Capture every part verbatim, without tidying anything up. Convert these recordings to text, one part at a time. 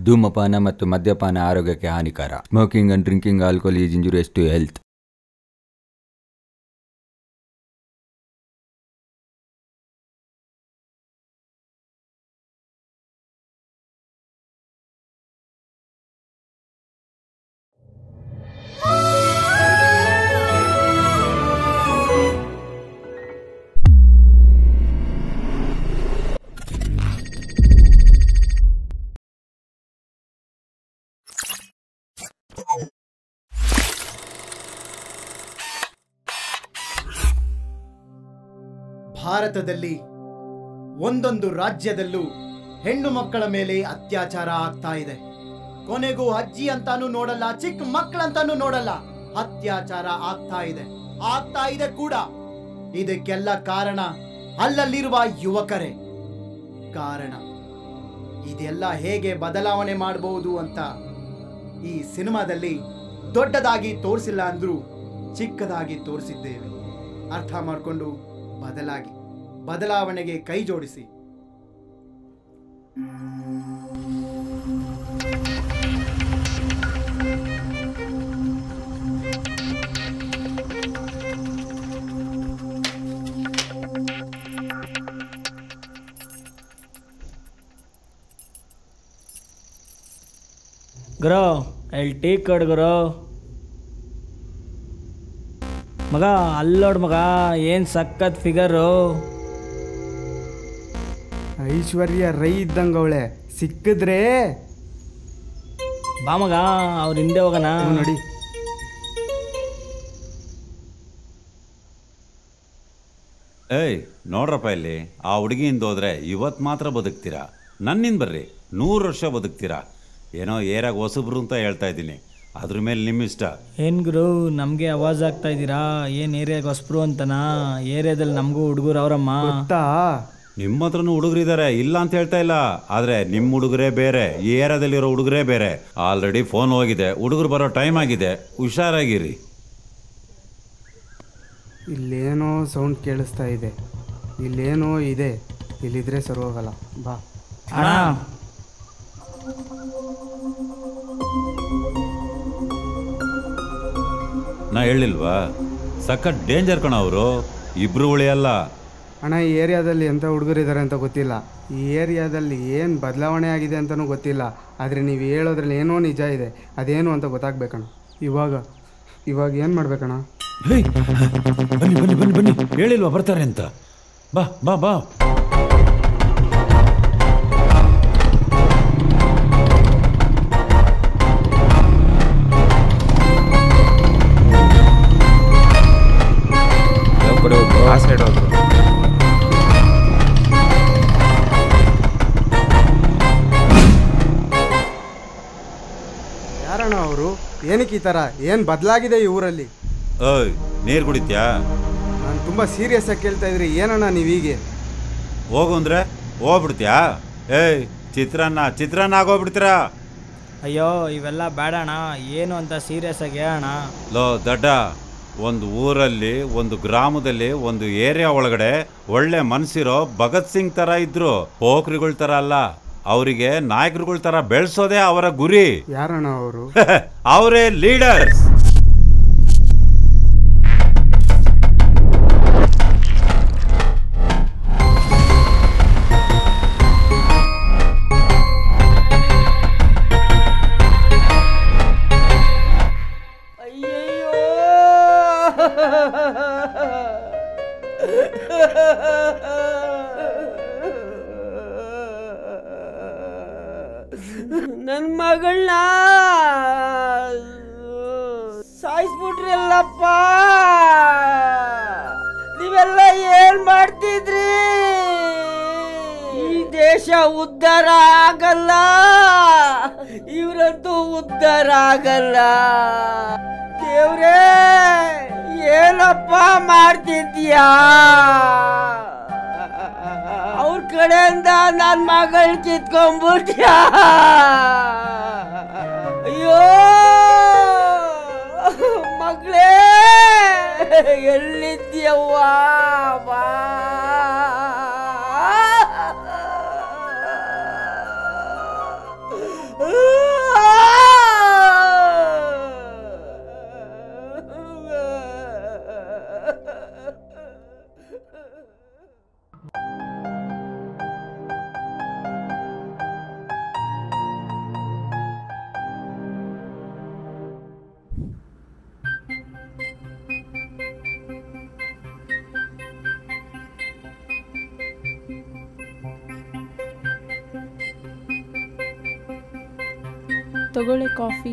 ಧೂಮಪಾನ ಮತ್ತು ಮದ್ಯಪಾನ ಆರೋಗ್ಯಕ್ಕೆ ಹಾನಿಕರ. Smoking and drinking alcohol is injurious to health. ಭಾರತದಲ್ಲಿ ಒಂದೊಂದು ರಾಜ್ಯದಲ್ಲೂ ಹೆಣ್ಣು ಮಕ್ಕಳ ಮೇಲೆ ಅತ್ಯಾಚಾರ ಆಗ್ತಾ ಇದೆ. ಕೊನೆಗೂ ಅಜ್ಜಿ ಅಂತಾನು ನೋಡಲ್ಲ, ಚಿಕ್ಕ ಮಕ್ಕಳಂತಾನು ನೋಡಲ್ಲ, ಅತ್ಯಾಚಾರ ಆಗ್ತಾ ಇದೆ ಆಗ್ತಾ ಇದೆ ಕೂಡ. ಇದಕ್ಕೆಲ್ಲ ಕಾರಣ ಅಲ್ಲಲ್ಲಿರುವ ಯುವಕರೇ ಕಾರಣ. ಇದೆಲ್ಲ ಹೇಗೆ ಬದಲಾವಣೆ ಮಾಡಬಹುದು ಅಂತ ಈ ಸಿನಿಮಾದಲ್ಲಿ ದೊಡ್ಡದಾಗಿ ತೋರಿಸಿಲ್ಲ ಅಂದ್ರೂ ಚಿಕ್ಕದಾಗಿ ತೋರಿಸಿದ್ದೇವೆ. ಅರ್ಥ ಮಾಡಿಕೊಂಡು ಬದಲಾಗಿ ಬದಲಾವಣೆಗೆ ಕೈ ಜೋಡಿಸಿ. ಗುರು ಎಲ್ ಟೀ ಕಡ್ ಗುರು. ಮಗ ಅಲ್ಲೋಡ್ ಮಗ, ಏನು ಸಖತ್ ಫಿಗರು. ಐಶ್ವರ್ಯ ರೈ ಇದ್ದಂಗೆ ಅವಳೆ, ಸಿಕ್ಕಿದ್ರೆ ಬಾ ಮಗ ಅವ್ರ ಹಿಂದೆ ಹೋಗೋಣ. ನೋಡಿ ಏಯ್ ನೋಡ್ರಪ್ಪ, ಇಲ್ಲಿ ಆ ಹುಡುಗಿಯಿಂದ ಹೋದ್ರೆ ಇವತ್ತು ಮಾತ್ರ ಬದುಕ್ತೀರಾ, ನನ್ನಿಂದ ಬರ್ರಿ ನೂರು ವರ್ಷ ಬದುಕ್ತೀರಾ. ಏನೋ ಏರಾಗ ಹೊಸಬ್ರು ಅಂತ ಹೇಳ್ತಾ ಇದ್ದೀನಿ, ಅದ್ರ ಮೇಲೆ ನಿಮ್ಮ ಇಷ್ಟ. ಏನು ಗುರು ನಮಗೆ ಅವಾಜ್ ಆಗ್ತಾ ಇದ್ದೀರಾ? ಏನು ಏರಿಯಾಗ ಹೊಸಬ್ರು ಅಂತನಾ? ಏರಿಯಾದಲ್ಲಿ ನಮಗೂ ಹುಡುಗರು ಅವರಮ್ಮ. ನಿಮ್ಮ ಹತ್ರನೂ ಹುಡುಗರಿದ್ದಾರೆ, ಇಲ್ಲ ಅಂತ ಹೇಳ್ತಾ ಇಲ್ಲ. ಆದರೆ ನಿಮ್ಮ ಹುಡುಗರೇ ಬೇರೆ, ಈ ಏರಿಯಾದಲ್ಲಿರೋ ಹುಡುಗರೇ ಬೇರೆ. ಆಲ್ರೆಡಿ ಫೋನ್ ಹೋಗಿದೆ, ಹುಡುಗರು ಬರೋ ಟೈಮ್ ಆಗಿದೆ, ಹುಷಾರಾಗಿರಿ. ಇಲ್ಲೇನೋ ಸೌಂಡ್ ಕೇಳಿಸ್ತಾ ಇದೆ, ಇಲ್ಲೇನೋ ಇದೆ, ಇಲ್ಲಿದ್ರೆ ಸರಿ ಹೋಗಲ್ಲ. ಬಾ ಅಣ್ಣ. ನಾ ಹೇಳಿಲ್ವಾ, ಸಖತ್ ಡೇಂಜರ್ ಕಣ ಅವರು, ಇಬ್ರು ಉಳಿಯಲ್ಲ. ಅಣ್ಣ, ಈ ಏರಿಯಾದಲ್ಲಿ ಎಂಥ ಹುಡುಗರಿದ್ದಾರೆ ಅಂತ ಗೊತ್ತಿಲ್ಲ, ಈ ಏರಿಯಾದಲ್ಲಿ ಏನು ಬದಲಾವಣೆ ಆಗಿದೆ ಅಂತಲೂ ಗೊತ್ತಿಲ್ಲ. ಆದರೆ ನೀವು ಹೇಳೋದ್ರಲ್ಲಿ ಏನೋ ನಿಜ ಇದೆ, ಅದೇನು ಅಂತ ಗೊತ್ತಾಗ್ಬೇಕಣ್ಣ. ಇವಾಗ ಇವಾಗ ಏನು ಮಾಡ್ಬೇಕಣ್ಣ? ಬನ್ನಿ ಬನ್ನಿ ಬನ್ನಿ ಬನ್ನಿ, ಹೇಳಿಲ್ವಾ ಬರ್ತಾರೆ ಅಂತ. ಬಾ ಬಾ ಬಾ. ಯಾರಣ್ಣ ಅವರು? ಏನಕ್ಕೆ ಈ ಥರ? ಏನು ಬದಲಾಗಿದೆ ಈ ಊರಲ್ಲಿ? ಓಯ್, ನೀರು ಕುಡಿತ್ಯಾ? ನಾನು ತುಂಬ ಸೀರಿಯಸ್ ಆಗಿ ಕೇಳ್ತಾ ಇದ್ರಿ, ಏನಣ್ಣ ನೀವೀಗೆ? ಹೋಗು ಅಂದರೆ ಹೋಗ್ಬಿಡ್ತೀಯಾ? ಏಯ್, ಚಿತ್ರಾನ್ನ ಚಿತ್ರಾನ್ನ ಆಗೋಗ್ಬಿಡ್ತೀರಾ? ಅಯ್ಯೋ ಇವೆಲ್ಲ ಬೇಡಣ್ಣ, ಏನು ಅಂತ ಸೀರಿಯಸ್ ಆಗಿ ಹೇಳೋಣ. ಲೋ ದಡ್ಡ, ಒಂದು ಊರಲ್ಲಿ, ಒಂದು ಗ್ರಾಮದಲ್ಲಿ, ಒಂದು ಏರಿಯಾ ಒಳಗಡೆ ಒಳ್ಳೆ ಮನಸ್ಸಿರೋ ಭಗತ್ ಸಿಂಗ್ ಥರ ಇದ್ರು, ಪೋಖ್ರಿಗಳ ಥರ ಅಲ್ಲ. ಅವರಿಗೆ ನಾಯಕರುಗಳ ಥರ ಬೆಳೆಸೋದೇ ಅವರ ಗುರಿ. ಯಾರಣ್ಣ ಅವರು? ಅವರೇ ಲೀಡರ್ಸ್. ನನ್ನ ಮಗಳನ್ನ ಸಾಯಿಸ್ಬಿಟ್ರಲ್ಲಪ್ಪ. ನೀವೆಲ್ಲ ಏನ್ ಮಾಡ್ತಿದ್ರಿ? ಈ ದೇಶ ಉದ್ಧಾರ ಆಗಲ್ಲ, ಇವರಂತೂ ಉದ್ಧಾರ ಆಗಲ್ಲ. ದೇವ್ರೇ, ಏನಪ್ಪ ಮಾಡ್ತಿದ್ಯಾ? ಅವ್ರ ಕಡೆಯಿಂದ ನನ್ನ ಮಗಳ ಕಿತ್ಕೊಂಡ್ಬಿಟ್ಯಾ? ಅಯ್ಯೋ ಮಗಳೇ, ಎಲ್ಲಿದ್ಯವ್ವ? ಬಾ. ತಗೊಳ್ಳಿ ಕಾಫಿ.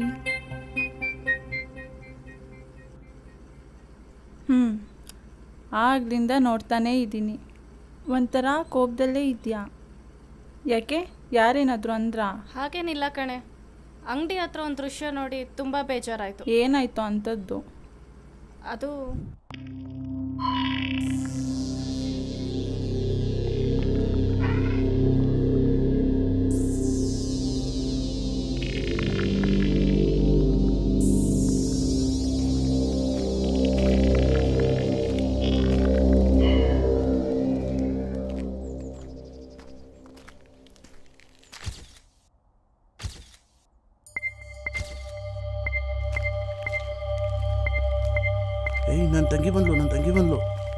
ಹ್ಞೂ ಆಗ್ಲಿಂದ ನೋಡ್ತಾನೇ ಇದ್ದೀನಿ. ಒಂಥರ ಕೋಪದಲ್ಲೇ ಇದೆಯಾ? ಯಾಕೆ, ಯಾರೇನಾದರೂ ಅಂದ್ರಾ? ಹಾಗೇನಿಲ್ಲ ಕಣೆ, ಅಂಗಡಿ ಹತ್ರ ಒಂದು ದೃಶ್ಯ ನೋಡಿ ತುಂಬ ಬೇಜಾರಾಯಿತು. ಏನಾಯಿತು ಅಂಥದ್ದು? ಅದು ಏಯ್ ನನ್ನ ತಂಗಿ ಬಂದ್ಲು ನನ್ನ ತಂಗಿ ಬಂದ್ಲು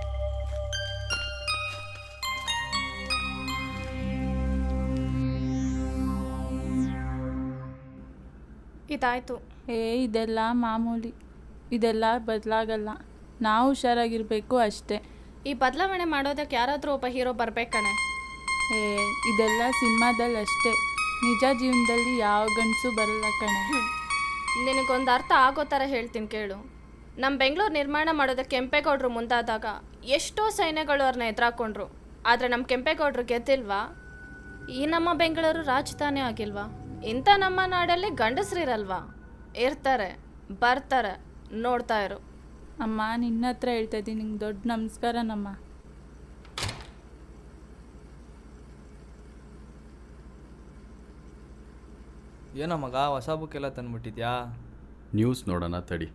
ಇದಾಯಿತು. ಏ ಇದೆಲ್ಲ ಮಾಮೂಲಿ, ಇದೆಲ್ಲ ಬದಲಾಗಲ್ಲ. ನಾವು ಹುಷಾರಾಗಿರಬೇಕು ಅಷ್ಟೇ. ಈ ಬದಲಾವಣೆ ಮಾಡೋದಕ್ಕೆ ಯಾರಾದರೂ ಒಬ್ಬ ಹೀರೋ ಬರ್ಬೇಕಣೆ. ಏ ಇದೆಲ್ಲ ಸಿನಿಮಾದಲ್ಲಿ ಅಷ್ಟೇ, ನಿಜ ಜೀವನದಲ್ಲಿ ಯಾವ ಗಂಡಸು ಬರಲ್ಲ ಕಣೆ. ನಿನಗೊಂದು ಅರ್ಥ ಆಗೋ ಥರ ಹೇಳ್ತೀನಿ ಕೇಳು. ನಮ್ಮ ಬೆಂಗಳೂರು ನಿರ್ಮಾಣ ಮಾಡೋದಕ್ಕೆ ಕೆಂಪೇಗೌಡರು ಮುಂದಾದಾಗ ಎಷ್ಟೋ ಸೈನ್ಯಗಳು ಅವ್ರನ್ನ ಎದುರಾಕೊಂಡ್ರು. ಆದರೆ ನಮ್ಮ ಕೆಂಪೇಗೌಡರು ಗೆದ್ದಿಲ್ವಾ? ಈ ನಮ್ಮ ಬೆಂಗಳೂರು ರಾಜಧಾನಿ ಆಗಿಲ್ವಾ? ಇಂಥ ನಮ್ಮ ನಾಡಲ್ಲಿ ಗಂಡಸ್ರಿರಲ್ವಾ? ಇರ್ತಾರೆ, ಬರ್ತಾರೆ, ನೋಡ್ತಾ ಇರು. ಅಮ್ಮ ನಿನ್ನ ಹತ್ರ ಹೇಳ್ತಾ ಇದ್ದೀನಿ, ನಿಂಗೆ ದೊಡ್ಡ ನಮಸ್ಕಾರ ನಮ್ಮ. ಏನೋ ಮಗ ಹೊಸ ಬುಕ್ ಎಲ್ಲ ತಂದ್ಬಿಟ್ಟಿದ್ಯಾ? ನ್ಯೂಸ್ ನೋಡೋಣ ತಡಿ.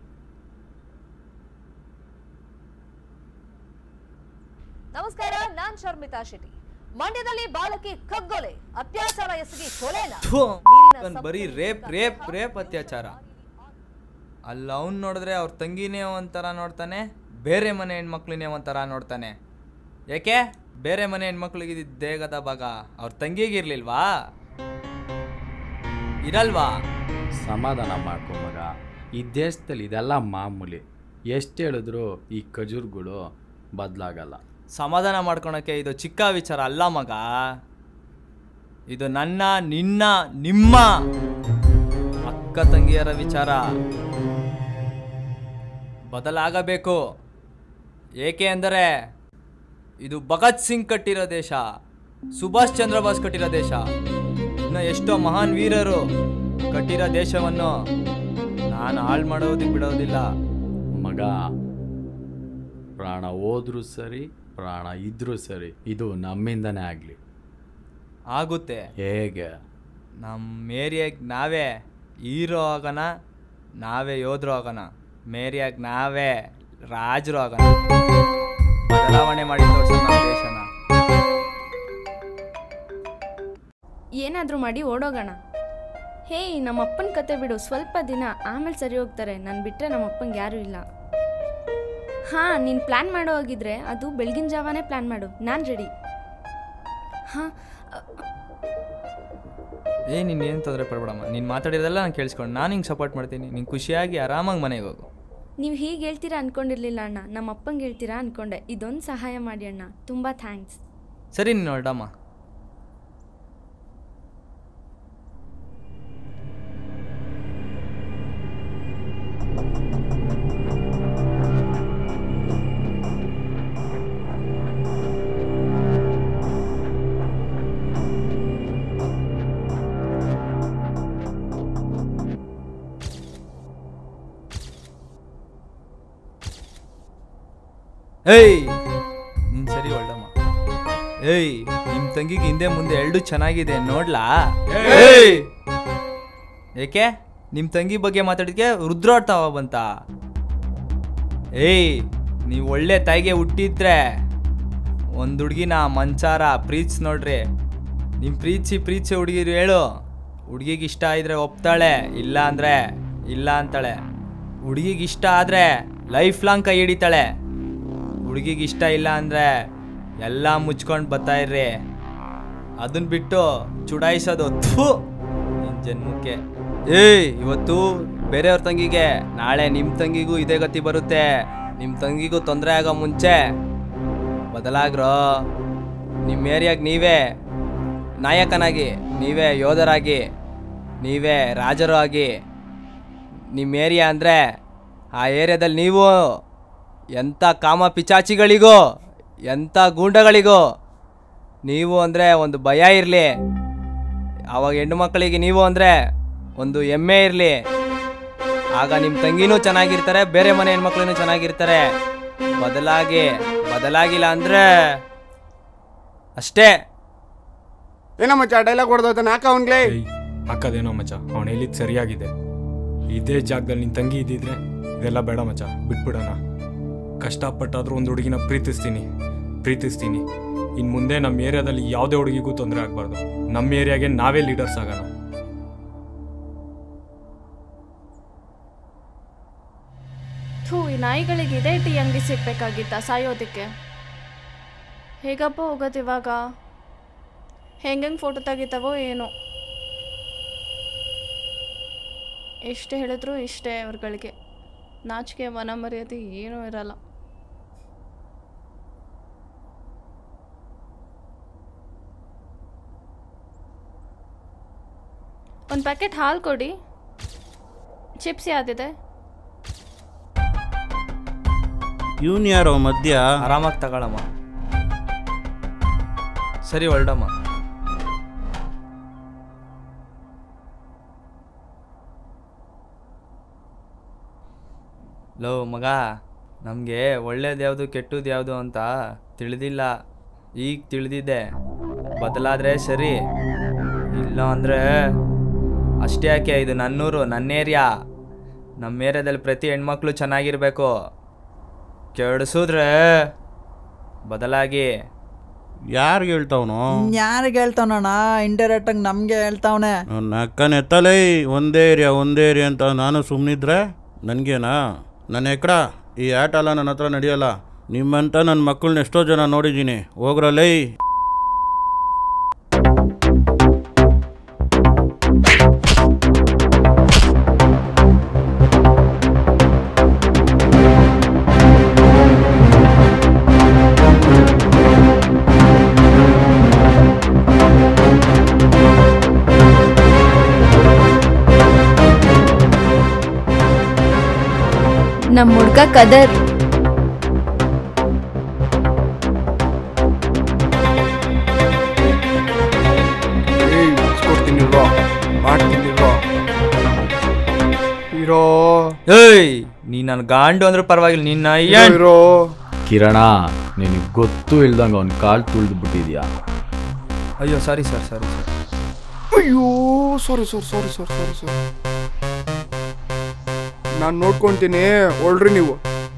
ನಮಸ್ಕಾರ, ನಾನ್ ಶರ್ಮಿತಾ ಶೆಟ್ಟಿ. ಮಂಡ್ಯದಲ್ಲಿ ಬಾಲಕಿ ಕಗ್ಗೊಲೆ, ಅತ್ಯಾಚಾರ ಎಸಗಿ ಕೊಲೆನ. ಬರೀ ರೇಪ್ ರೇಪ್ ರೇಪ್ ಅತ್ಯಾಚಾರ. ಅಲ್ಲ ಅವ್ನು ನೋಡಿದ್ರೆ ಅವ್ರ ತಂಗಿನೇ ಒಂಥರ ನೋಡ್ತಾನೆ, ಬೇರೆ ಮನೆ ಹೆಣ್ಮಕ್ಳನ್ನೇ ಒಂಥರ ನೋಡ್ತಾನೆ. ಯಾಕೆ? ಬೇರೆ ಮನೆ ಹೆಣ್ಮಕ್ಳಿಗೆ ದೇಗದ ಭಾಗ ಅವ್ರ ತಂಗಿಗಿರ್ಲಿಲ್ವಾ? ಇರಲ್ವಾ? ಸಮಾಧಾನ ಮಾಡ್ಕೊ ಮಗ, ಈ ದೇಶದಲ್ಲಿ ಇದೆಲ್ಲ ಮಾಮೂಲಿ. ಎಷ್ಟು ಹೇಳಿದ್ರು ಈ ಖಜೂರ್ಗಳು ಬದಲಾಗಲ್ಲ. ಸಮಾಧಾನ ಮಾಡ್ಕೊಳಕ್ಕೆ ಇದು ಚಿಕ್ಕ ವಿಚಾರ ಅಲ್ಲ ಮಗ. ಇದು ನನ್ನ, ನಿನ್ನ, ನಿಮ್ಮ ಅಕ್ಕ ತಂಗಿಯರ ವಿಚಾರ. ಬದಲಾಗಬೇಕು. ಏಕೆ ಅಂದರೆ ಇದು ಭಗತ್ ಸಿಂಗ್ ಕಟ್ಟಿರೋ ದೇಶ, ಸುಭಾಷ್ ಚಂದ್ರ ಬೋಸ್ ಕಟ್ಟಿರೋ ದೇಶ, ಇನ್ನು ಎಷ್ಟೋ ಮಹಾನ್ ವೀರರು ಕಟ್ಟಿರೋ ದೇಶವನ್ನು ನಾನು ಹಾಳು ಮಾಡೋದಕ್ಕೆ ಬಿಡೋದಿಲ್ಲ ಮಗ. ಪ್ರಾಣ ಹೋದ್ರೂ ಸರಿ, ಪ್ರಾಣ ಇದ್ರೂ ಸರಿ, ಇದು ನಮ್ಮಿಂದನೇ ಆಗಲಿ. ಆಗುತ್ತೆ. ಹೇಗೆ? ನಮ್ಮ ಏರಿಯಾಗೆ ನಾವೇ ಹೀರೋ ಆಗೋಣ, ನಾವೇ ಯೋಧರು ಆಗೋಣ. ಮೇರಿಯಾಗಿ ನಾವೇ ರಾಜರು ಆಗೋಣ. ಬದಲಾವಣೆ ಮಾಡಿ ತೋರ್ಸೋಣ ನಮ್ಮ ದೇಶನ. ಏನಾದರೂ ಮಾಡಿ ಓಡೋಗೋಣ. ಹೇಯ್, ನಮ್ಮಪ್ಪನ ಕತೆ ಬಿಡು, ಸ್ವಲ್ಪ ದಿನ ಆಮೇಲೆ ಸರಿ ಹೋಗ್ತಾರೆ. ನಾನು ಬಿಟ್ಟರೆ ನಮ್ಮಪ್ಪಂಗೆ ಯಾರೂ ಇಲ್ಲ. ಹಾಂ, ನೀನು ಪ್ಲ್ಯಾನ್ ಮಾಡೋ ಹೋಗಿದ್ರೆ ಅದು ಬೆಳಗಿನ ಜಾವನೇ ಪ್ಲ್ಯಾನ್ ಮಾಡು, ನಾನು ರೆಡಿ. ಹಾಂ. ಏ ನೀನೇನು ತೊಂದರೆ ಪಡ್ಬೇಡಮ್ಮ, ನೀನು ಮಾತಾಡಿರೋದೆಲ್ಲ ನಾನು ಕೇಳಿಸ್ಕೊಂಡು ನಾನು ಹಿಂಗೆ ಸಪೋರ್ಟ್ ಮಾಡ್ತೀನಿ. ನೀನು ಖುಷಿಯಾಗಿ ಆರಾಮಾಗಿ ಮನೆಗೆ ಹೋಗು. ನೀವು ಹೀಗೆ ಹೇಳ್ತೀರಾ ಅಂದ್ಕೊಂಡಿರಲಿಲ್ಲ ಅಣ್ಣ, ನಮ್ಮ ಅಪ್ಪಂಗೆ ಹೇಳ್ತೀರಾ ಅಂದ್ಕೊಂಡೆ. ಇದೊಂದು ಸಹಾಯ ಮಾಡಿ ಅಣ್ಣ, ತುಂಬ ಥ್ಯಾಂಕ್ಸ್. ಸರಿ, ನೀನು ಹೊರಡಮ್ಮ. ಏಯ್ ನೀನು ಸರಿ ಹೊರಡಮ್ಮ. ಏಯ್, ನಿಮ್ಮ ತಂಗಿಗೆ ಹಿಂದೆ ಮುಂದೆ ಎರಡು ಚೆನ್ನಾಗಿದೆ ನೋಡ್ಲಾ? ಏಯ್, ಏಕೆ ನಿಮ್ಮ ತಂಗಿ ಬಗ್ಗೆ ಮಾತಾಡಿದ್ಕೆ ರುದ್ರಾಡ್ತಾವ ಬಂತ? ಏಯ್, ನೀವು ಒಳ್ಳೆ ತಾಯಿಗೆ ಹುಟ್ಟಿದ್ರೆ ಒಂದು ಹುಡುಗಿನ ಮಂಚಾರ ಪ್ರೀತಿಸಿ ನೋಡ್ರಿ. ನಿಮ್ಮ ಪ್ರೀತಿಸಿ ಪ್ರೀತಿಸಿ ಹುಡುಗಿರು ಹೇಳು. ಹುಡುಗಿಗೆ ಇಷ್ಟ ಇದ್ರೆ ಒಪ್ತಾಳೆ, ಇಲ್ಲ ಅಂದರೆ ಇಲ್ಲ ಅಂತಾಳೆ. ಹುಡುಗಿಗೆ ಇಷ್ಟ ಆದರೆ ಲೈಫ್ ಲಾಂಗ್ ಕೈ ಹಿಡಿತಾಳೆ. ಹುಡುಗಿಗೆ ಇಷ್ಟ ಇಲ್ಲ ಅಂದರೆ ಎಲ್ಲ ಮುಚ್ಕೊಂಡು ಬರ್ತಾಯಿರ್ರಿ. ಅದನ್ನ ಬಿಟ್ಟು ಚುಡಾಯಿಸೋದು ಥೂ ನಿನ್ನ ಜನ್ಮಕ್ಕೆ. ಏಯ್, ಇವತ್ತು ಬೇರೆಯವ್ರ ತಂಗಿಗೆ, ನಾಳೆ ನಿಮ್ಮ ತಂಗಿಗೂ ಇದೇ ಗತಿ ಬರುತ್ತೆ. ನಿಮ್ಮ ತಂಗಿಗೂ ತೊಂದರೆ ಆಗೋ ಮುಂಚೆ ಬದಲಾಗ್ರೋ. ನಿಮ್ಮ ಏರಿಯಾಗೆ ನೀವೇ ನಾಯಕನಾಗಿ, ನೀವೇ ಯೋಧರಾಗಿ ನೀವೇ ರಾಜರು ಆಗಿ ನಿಮ್ಮ ಏರಿಯಾ ಅಂದರೆ ಆ ಏರಿಯಾದಲ್ಲಿ ನೀವು ಎಂಥ ಕಾಮ ಪಿಚಾಚಿಗಳಿಗೋ ಎಂಥ ಗೂಂಡಗಳಿಗೋ ನೀವು ಅಂದರೆ ಒಂದು ಭಯ ಇರಲಿ. ಆವಾಗ ಹೆಣ್ಣು ಮಕ್ಕಳಿಗೆ ನೀವು ಅಂದರೆ ಒಂದು ಹೆಮ್ಮೆ ಇರಲಿ. ಆಗ ನಿಮ್ಮ ತಂಗಿನೂ ಚೆನ್ನಾಗಿರ್ತಾರೆ, ಬೇರೆ ಮನೆ ಹೆಣ್ಮಕ್ಳೂ ಚೆನ್ನಾಗಿರ್ತಾರೆ. ಬದಲಾಗಿ ಬದಲಾಗಿಲ್ಲ ಅಂದರೆ ಅಷ್ಟೇ. ಏನೋ ಮಚ್ಚ ಡೈಲಾಗ್ ಹೊಡೆದೋತಾನೆ ಹಾಕ ಅವನ್ಗೆ. ಹಾಕೋದೇನೋ ಮಚ್ಚ, ಅವನು ಹೇಳಿದ್ದು ಸರಿಯಾಗಿದೆ. ಇದೇ ಜಾಗದಲ್ಲಿ ನಿನ್ನ ತಂಗಿ ಇದ್ದಿದ್ರೆ ಇದೆಲ್ಲ ಬೇಡ ಮಚ್ಚ, ಬಿಟ್ಬಿಡೋಣ. ಕಷ್ಟಪಟ್ಟಾದರೂ ಒಂದು ಹುಡುಗಿನ ಪ್ರೀತಿಸ್ತೀನಿ ಪ್ರೀತಿಸ್ತೀನಿ ಇನ್ನು ಮುಂದೆ ನಮ್ಮ ಏರಿಯಾದಲ್ಲಿ ಯಾವುದೇ ಹುಡುಗಿಗೂ ತೊಂದರೆ ಆಗಬಾರ್ದು. ನಮ್ಮ ಏರಿಯಾಗೆ ನಾವೇ ಲೀಡರ್ಸ್ ಆಗೋಣ. ಥೂ, ಈ ನಾಯಿಗಳಿಗೆ ಇದೇ ಟೀ ಅಂಗಡಿ ಸಿಗ್ಬೇಕಾಗಿತ್ತ ಸಾಯೋದಕ್ಕೆ. ಹೇಗಪ್ಪ ಹೋಗೋದು ಇವಾಗ? ಹೆಂಗೆ ಫೋಟೋ ತೆಗಿತಾವೋ ಏನೋ. ಎಷ್ಟು ಹೇಳಿದ್ರು ಇಷ್ಟೇ ಅವ್ರಗಳಿಗೆ. ನಾಚಿಕೆ ಮನ ಮರ್ಯಾದೆ ಏನೂ ಇರಲ್ಲ. ಒಂದು ಪ್ಯಾಕೆಟ್ ಹಾಲು ಕೊಡಿ. ಚಿಪ್ಸ್ ಯಾವ್ದಿದೆ? ಇವನು ಯಾರೋ ಮಧ್ಯ? ಆರಾಮಾಗಿ ತಗೊಳಮ್ಮ. ಸರಿ ಹೊರಡಮ್ಮ. ಲೋ ಮಗ, ನಮಗೆ ಒಳ್ಳೇದು ಯಾವುದು ಕೆಟ್ಟದ್ದು ಯಾವುದು ಅಂತ ತಿಳಿದಿಲ್ಲ. ಈಗ ತಿಳಿದಿದೆ. ಬದಲಾದರೆ ಸರಿ, ಇಲ್ಲ ಅಂದರೆ ಅಷ್ಟೇ. ಯಾಕೆ ಇದು ನನ್ನೂರು, ನನ್ನ ಏರಿಯಾ. ನಮ್ಮ ಏರಿಯಾದಲ್ಲಿ ಪ್ರತಿ ಹೆಣ್ಮಕ್ಳು ಚೆನ್ನಾಗಿರಬೇಕು. ಕೆಡಿಸಿದ್ರೆ ಬದಲಾಗಿ. ಯಾರಿಗೆ ಹೇಳ್ತಾವನು? ಯಾರಿಗೆ ಹೇಳ್ತಾವಣ್ಣ? ಇಂಡೈರೆಕ್ಟ್ ಆಗಿ ನಮಗೆ ಹೇಳ್ತಾವನೆ. ನನ್ನ ಅಕ್ಕನ ಎತ್ತಲೇ ಒಂದೇ ಏರಿಯಾ ಒಂದೇ ಏರಿಯಾ ಅಂತ ನಾನು ಸುಮ್ಮನಿದ್ರೆ ನನಗೇನಾ? ನನ್ನ ಎಕ್ಕಡ ಈ ಆಟ ಎಲ್ಲ ನನ್ನ ಹತ್ರ ನಡೆಯಲ್ಲ. ನಿಮ್ಮಂತ ನನ್ನ ಮಕ್ಕಳನ್ನ ಎಷ್ಟೋ ಜನ ನೋಡಿದ್ದೀನಿ. ಹೋಗ್ರಲ್ಲೇ. ನಮ್ಮ ಹುಡ್ಗ ಕದರ್. ಏಯ್, ನೀ ನನ್ನ ಗಾಂಡು ಅಂದ್ರೆ ಪರವಾಗಿಲ್ಲ. ನಿನ್ನ ಕಿರಣ, ನಿನಗೆ ಗೊತ್ತು ಇಲ್ದಂಗೆ ಅವ್ನ ಕಾಲು ತುಳಿದು ಬಿಟ್ಟಿದ್ಯಾ? ಅಯ್ಯೋ ಸಾರಿ ಸರ್ ಸಾರಿ ಸರ್ ಅಯ್ಯೋ sorry sir sorry sir sorry sir ನಾನು ನೋಡ್ಕೊತೀನಿ. ಹೊಳ್ರಿ ನೀವು.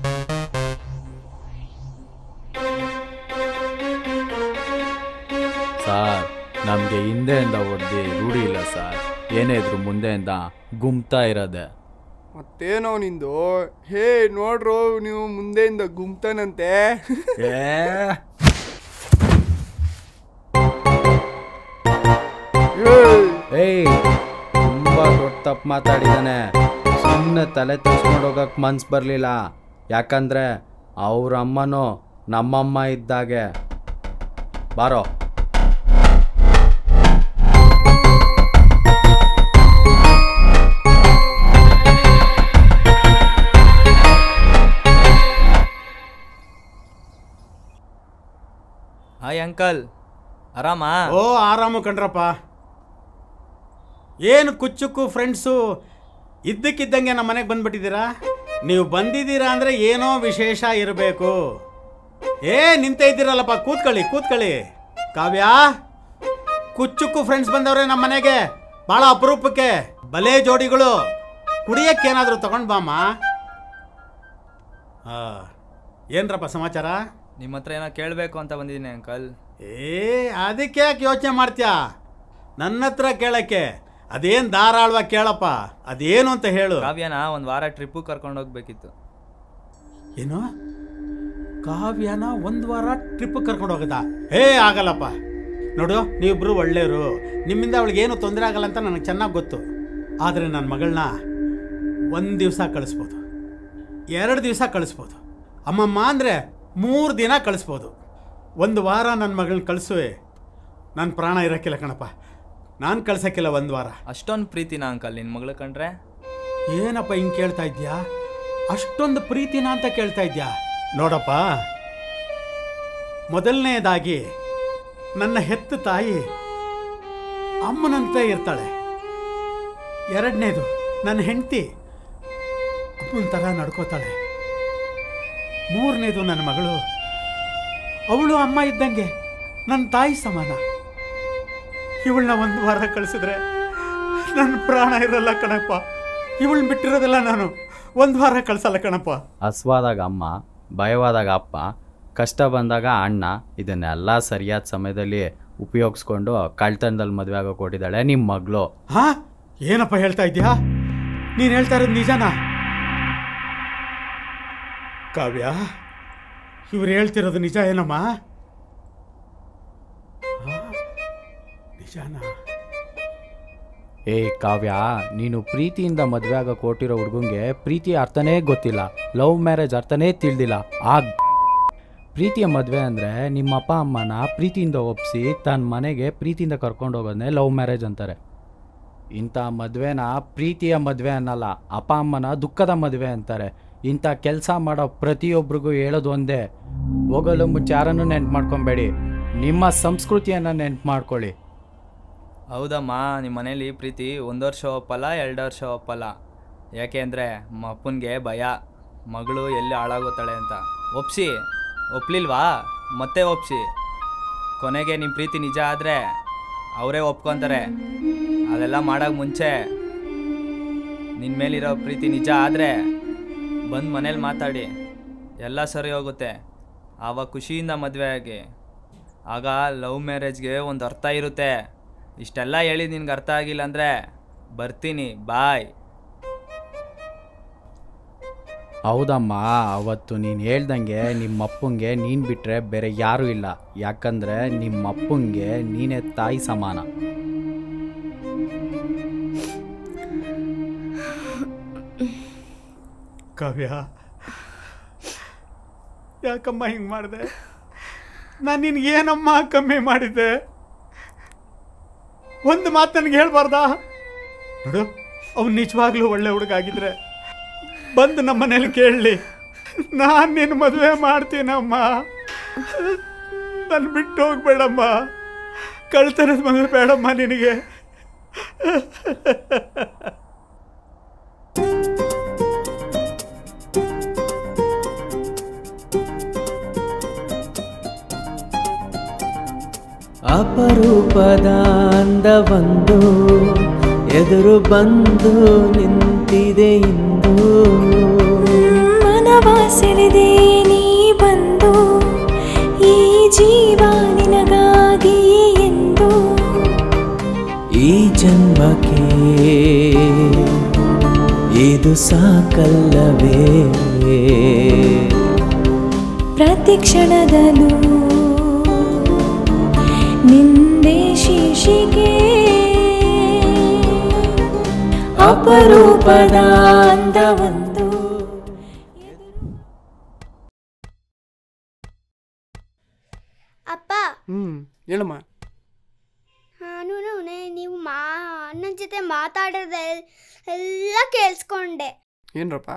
ಸಾರ್, ನಮಗೆ ಹಿಂದೆಯಿಂದ ಹೊಡೆದು ರೂಢಿ ಇಲ್ಲ ಸರ್. ಏನೇ ಇದ್ರು ಮುಂದೆಯಿಂದ ಗುಮ್ತಾ ಇರೋದೆ. ಮತ್ತೇನೋ ನಿಂದು? ಹೇ ನೋಡ್ರು, ನೀವು ಮುಂದೆಯಿಂದ ಗುಮ್ತಾನಂತೆ. ಏಯ್, ತುಂಬಾ ದೊಡ್ಡ ತಪ್ಪು ಮಾತಾಡಿದಾನೆ. ಸುಮ್ಮನೆ ತಲೆ ತೆಗೆಸ್ಕೊಂಡು ಹೋಗಕ್ಕೆ ಮನ್ಸು ಬರಲಿಲ್ಲ. ಯಾಕಂದ್ರೆ ಅವ್ರ ಅಮ್ಮನೂ ನಮ್ಮಮ್ಮ ಇದ್ದಾಗೆ. ಬಾರೋ. Hi uncle, ಆರಾಮಾ? ಓ ಆರಾಮು ಕಣ್ರಪ್ಪ. ಏನು ಕುಚ್ಚುಕ್ಕು ಫ್ರೆಂಡ್ಸು ಇದ್ದಕ್ಕಿದ್ದಂಗೆ ನಮ್ಮ ಮನೆಗೆ ಬಂದ್ಬಿಟ್ಟಿದ್ದೀರಾ? ನೀವು ಬಂದಿದ್ದೀರಾ ಅಂದರೆ ಏನೋ ವಿಶೇಷ ಇರಬೇಕು. ಏ ನಿಂತ ಇದ್ದೀರಲ್ಲಪ್ಪ, ಕೂತ್ಕೊಳ್ಳಿ ಕೂತ್ಕೊಳ್ಳಿ. ಕಾವ್ಯ, ಕುಚ್ಚುಕ್ಕು ಫ್ರೆಂಡ್ಸ್ ಬಂದವ್ರೆ ನಮ್ಮ ಮನೆಗೆ, ಭಾಳ ಅಪರೂಪಕ್ಕೆ. ಬಲೆ ಜೋಡಿಗಳು. ಕುಡಿಯೋಕ್ಕೇನಾದರೂ ತಗೊಂಡು ಬಾಮ್ಮ. ಹಾಂ, ಏನರಪ್ಪ ಸಮಾಚಾರ? ನಿಮ್ಮ ಹತ್ರ ಏನೋ ಕೇಳಬೇಕು ಅಂತ ಬಂದಿದ್ದೀನಿ ಅಂಕಲ್. ಏ ಅದಕ್ಕೆ ಯಾಕೆ ಯೋಚನೆ ಮಾಡ್ತೀಯಾ? ನನ್ನ ಹತ್ರ ಕೇಳಕ್ಕೆ ಅದೇನು ಧಾರಾಳವಾಗಿ ಕೇಳಪ್ಪ. ಅದೇನು ಅಂತ ಹೇಳು. ಕಾವ್ಯನ ಒಂದು ವಾರ ಟ್ರಿಪ್ಪು ಕರ್ಕೊಂಡು ಹೋಗ್ಬೇಕಿತ್ತು. ಏನು? ಕಾವ್ಯನ ಒಂದು ವಾರ ಟ್ರಿಪ್ ಕರ್ಕೊಂಡು ಹೋಗೋದಾ? ಏ ಆಗಲ್ಲಪ್ಪ. ನೋಡು, ನೀವಿಬ್ರು ಒಳ್ಳೆಯವರು. ನಿಮ್ಮಿಂದ ಅವಳಿಗೆ ಏನು ತೊಂದರೆ ಆಗಲ್ಲ ಅಂತ ನನಗೆ ಚೆನ್ನಾಗಿ ಗೊತ್ತು. ಆದರೆ ನನ್ನ ಮಗಳನ್ನ ಒಂದು ದಿವಸ ಕಳಿಸ್ಬೋದು, ಎರಡು ದಿವಸ ಕಳಿಸ್ಬೋದು, ಅಮ್ಮಮ್ಮ ಅಂದರೆ ಮೂರು ದಿನ ಕಳಿಸ್ಬೋದು. ಒಂದು ವಾರ ನನ್ನ ಮಗಳನ್ನ ಕಳಿಸುವೆ, ನನ್ನ ಪ್ರಾಣ ಇರೋಕ್ಕಿಲ್ಲ ಕಣಪ್ಪ. ನಾನು ಕಳ್ಸಕ್ಕಿಲ್ಲ ಒಂದು ವಾರ. ಅಷ್ಟೊಂದು ಪ್ರೀತಿನ ಅಂಕಲ್ ನಿನ್ನ ಮಗಳು ಕಂಡ್ರೆ? ಏನಪ್ಪ ಹಿಂಗೆ ಕೇಳ್ತಾ ಇದ್ಯಾ? ಅಷ್ಟೊಂದು ಪ್ರೀತಿನ ಅಂತ ಕೇಳ್ತಾ ಇದ್ಯಾ? ನೋಡಪ್ಪ, ಮೊದಲನೇದಾಗಿ ನನ್ನ ಹೆತ್ತ ತಾಯಿ ಅಮ್ಮನಂತೆ ಇರ್ತಾಳೆ. ಎರಡನೇದು ನನ್ನ ಹೆಂಡತಿ ಅಮ್ಮನ ಥರ ನಡ್ಕೋತಾಳೆ. ಮೂರನೇದು ನನ್ನ ಮಗಳು, ಅವಳು ಅಮ್ಮ ಇದ್ದಂಗೆ ನನ್ನ ತಾಯಿ ಸಮಾನ. ಇವಳನ್ನ ಒಂದು ವಾರ ಕಳಿಸಿದ್ರೆ ನನ್ನ ಪ್ರಾಣ ಇರಲ್ಲ ಕಣಪ್ಪ. ಇವಳನ್ನ ಬಿಟ್ಟಿರೋದಿಲ್ಲ ನಾನು. ಒಂದು ವಾರ ಕಳ್ಸಲ್ಲ ಕಣಪ್ಪ. ಹಸ್ವಾದಾಗ ಅಮ್ಮ, ಭಯವಾದಾಗ ಅಪ್ಪ, ಕಷ್ಟ ಬಂದಾಗ ಅಣ್ಣ, ಇದನ್ನೆಲ್ಲ ಸರಿಯಾದ ಸಮಯದಲ್ಲಿ ಉಪಯೋಗಿಸ್ಕೊಂಡು ಕಳ್ತನದಲ್ಲಿ ಮದುವೆ ಆಗೋ ಕೊಟ್ಟಿದ್ದಾಳೆ ನಿಮ್ಮ ಮಗಳು. ಹಾ, ಏನಪ್ಪ ಹೇಳ್ತಾ ಇದ್ಯಾ? ನೀನು ಹೇಳ್ತಾ ಇರೋದು ನಿಜನಾ? ಕಾವ್ಯ, ಇವ್ರು ಹೇಳ್ತಿರೋದು ನಿಜ ಏನಮ್ಮ? ನಿಜಾನ? ಏ ಕಾವ್ಯ, ನೀನು ಪ್ರೀತಿಯಿಂದ ಮದುವೆ ಆಗೋ ಕೊಟ್ಟಿರೋ ಹುಡುಗಂಗೆ ಪ್ರೀತಿಯ ಅರ್ಥನೇ ಗೊತ್ತಿಲ್ಲ, ಲವ್ ಮ್ಯಾರೇಜ್ ಅರ್ಥನೇ ತಿಳಿದಿಲ್ಲ. ಆ ಪ್ರೀತಿಯ ಮದುವೆ ಅಂದರೆ ನಿಮ್ಮ ಅಪ್ಪ ಅಮ್ಮನ ಪ್ರೀತಿಯಿಂದ ಒಪ್ಪಿಸಿ ತನ್ನ ಮನೆಗೆ ಪ್ರೀತಿಯಿಂದ ಕರ್ಕೊಂಡು ಹೋಗೋದನ್ನೇ ಲವ್ ಮ್ಯಾರೇಜ್ ಅಂತಾರೆ. ಇಂಥ ಮದುವೆನ ಪ್ರೀತಿಯ ಮದುವೆ ಅನ್ನಲ್ಲ, ಅಪ್ಪ ಅಮ್ಮನ ದುಃಖದ ಮದುವೆ ಅಂತಾರೆ. ಇಂಥ ಕೆಲಸ ಮಾಡೋ ಪ್ರತಿಯೊಬ್ಬರಿಗೂ ಹೇಳೋದು ಒಂದೇ, ಹೋಗಲು ಮುಂಚೆ ಯಾರನ್ನು ನೆನ್ಪು ಮಾಡ್ಕೊಬೇಡಿ, ನಿಮ್ಮ ಸಂಸ್ಕೃತಿಯನ್ನು ನೆನ್ಪು ಮಾಡ್ಕೊಳ್ಳಿ. ಹೌದಮ್ಮ, ನಿಮ್ಮ ಮನೇಲಿ ಪ್ರೀತಿ ಒಂದು ವರ್ಷ ಒಪ್ಪಲ್ಲ, ಎರಡು ವರ್ಷ ಒಪ್ಪಲ್ಲ. ಯಾಕೆ ಅಂದರೆ ಅಪ್ಪನಿಗೆ ಭಯ, ಮಗಳು ಎಲ್ಲಿ ಹಾಳಾಗೋತಾಳೆ ಅಂತ. ಒಪ್ಸಿ, ಒಪ್ಲಿಲ್ವಾ ಮತ್ತೆ ಒಪ್ಸಿ. ಕೊನೆಗೆ ನಿಮ್ಮ ಪ್ರೀತಿ ನಿಜ ಆದರೆ ಅವರೇ ಒಪ್ಕೊತಾರೆ. ಅದೆಲ್ಲ ಮಾಡೋಕ್ಕೆ ಮುಂಚೆ ನಿನ್ನ ಮೇಲಿರೋ ಪ್ರೀತಿ ನಿಜ ಆದರೆ ಬಂದು ಮನೇಲಿ ಮಾತಾಡಿ, ಎಲ್ಲ ಸರಿ ಹೋಗುತ್ತೆ. ಆವಾಗ ಖುಷಿಯಿಂದ ಮದುವೆ ಆಗಿ. ಆಗ ಲವ್ ಮ್ಯಾರೇಜ್ಗೆ ಒಂದು ಅರ್ಥ ಇರುತ್ತೆ. ಇಷ್ಟೆಲ್ಲ ಹೇಳಿ ನಿನ್ಗೆ ಅರ್ಥ ಆಗಿಲ್ಲ ಅಂದರೆ ಬರ್ತೀನಿ, ಬಾಯ್. ಹೌದಮ್ಮ, ಅವತ್ತು ನೀನು ಹೇಳ್ದಂಗೆ ನಿಮ್ಮ ಅಪ್ಪಂಗೆ ನೀನು ಬಿಟ್ಟರೆ ಬೇರೆ ಯಾರೂ ಇಲ್ಲ. ಯಾಕಂದರೆ ನಿಮ್ಮ ಅಪ್ಪಂಗೆ ನೀನೇ ತಾಯಿ ಸಮಾನ. ಕಾವ್ಯ, ಯಾಕಮ್ಮ ಹಿಂಗೆ ಮಾಡಿದೆ? ನಾನು ನಿನ್ಗೇನಮ್ಮ ಕಮ್ಮಿ ಮಾಡಿದ್ದೆ? ಒಂದು ಮಾತು ನನಗೆ ಹೇಳ್ಬಾರ್ದಾ? ನೋಡು, ಅವ್ನು ನಿಜವಾಗ್ಲೂ ಒಳ್ಳೆ ಹುಡುಗ ಆಗಿದ್ರೆ ಬಂದು ನಮ್ಮ ಮನೇಲಿ ಕೇಳಲಿ, ನಾನು ನಿನ್ನ ಮದುವೆ ಮಾಡ್ತೀನಮ್ಮ. ನಾನು ಬಿಟ್ಟು ಹೋಗ್ಬೇಡಮ್ಮ. ಕಳ್ತನದ ಮದುವೆ ಬೇಡಮ್ಮ ನಿನಗೆ. ಅಪರೂಪದ ಅಂದವೊಂದು ಎದುರು ಬಂದು ನಿಂತಿದೆ ಇಂದು, ಮನವ ಸೆಳೆದೆ ನೀ ಬಂದು, ಈ ಜೀವ ನಿನಗಾಗಿ ಎಂದು. ಈ ಜನ್ಮಕ್ಕೆ ಇದು ಸಾಕಲ್ಲವೇ, ಪ್ರತಿ ಕ್ಷಣದಲ್ಲೂ ನಿಂದೆ ಶೀರ್ಷಿಕೆ. ಅಪರೂಪದ ಅಂದವೊಂದು. ಅಪ್ಪ, ಹ್ಮ್ ಹೇಳಮ್ಮ. ನಾನು ನೀವು ಮಾ ಅಣ್ಣನ ಜೊತೆ ಮಾತಾಡೋದ ಎಲ್ಲ ಕೇಳಿಸ್ಕೊಂಡೆ. ಏನ್ರಪ್ಪ,